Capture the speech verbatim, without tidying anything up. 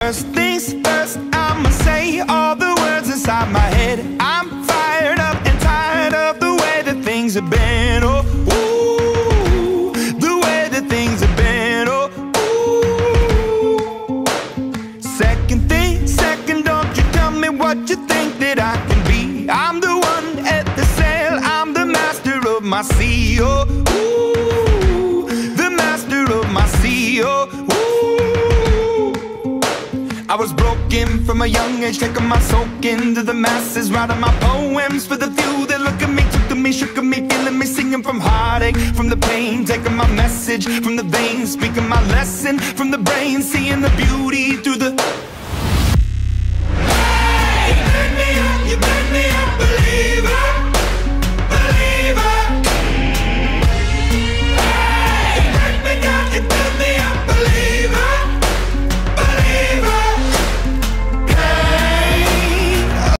First things first, I'ma say all the words inside my head. I'm fired up and tired of the way that things have been. Oh, ooh, the way that things have been. Oh, ooh. Second thing, second, don't you tell me what you think that I can be. I'm the one at the sail, I'm the master of my sea. Oh, ooh, the master of my sea. Oh, ooh. I was broken from a young age, taking my soak into the masses, writing my poems for the few that look at me, took to me, shook at me, feeling me, singing from heartache, from the pain, taking my message from the veins, speaking my lesson from the brain, seeing the beauty through the